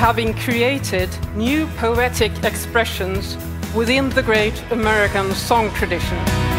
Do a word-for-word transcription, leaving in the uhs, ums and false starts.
having created new poetic expressions within the great American song tradition.